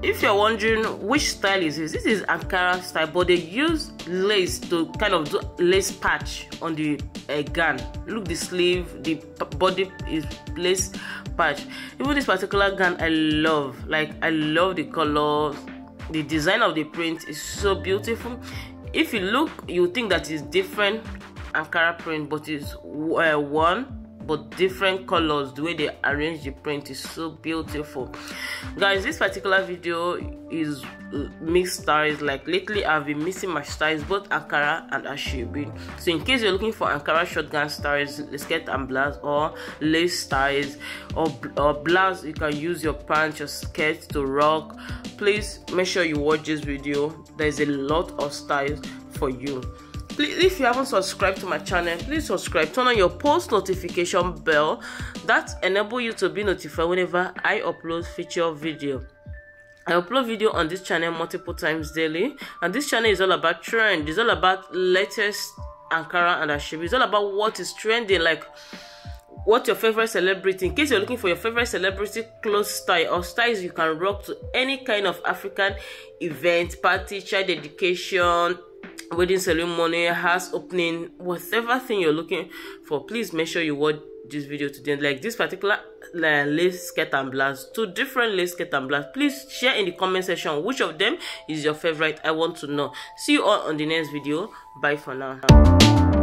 if you're wondering which style is this is Ankara style, but they use lace to kind of do lace patch on the gown. Look, the sleeve, the body is lace patch. Even this particular gown I love. Like, I love the color, the design of the print is so beautiful. If you look, you think that it's different Ankara print, but it's one but different colors. The way they arrange the print is so beautiful. Guys, this particular video is mixed styles. Like, lately I've been mixing my styles, both Ankara and Asoebi. So in case you're looking for Ankara shotgun styles, skirt and blouse, or lace styles, or blouse, you can use your pants, your skirt to rock. Please make sure you watch this video. There's a lot of styles for you. Please, if you haven't subscribed to my channel, please subscribe. Turn on your post notification bell. That enable you to be notified whenever I upload feature video. I upload video on this channel multiple times daily, and this channel is all about trend. It's all about latest Ankara and Asoebi. It's all about what is trending, like what your favorite celebrity. In case you're looking for your favorite celebrity clothes style or styles you can rock to any kind of African event, party, child dedication, wedding ceremony, house opening, whatever thing you're looking for, please make sure you watch this video today. Like this particular lace skirt and blouse, 2 different lace skirt and blouse. Please share in the comment section which of them is your favorite. I want to know. See you all on the next video. Bye for now.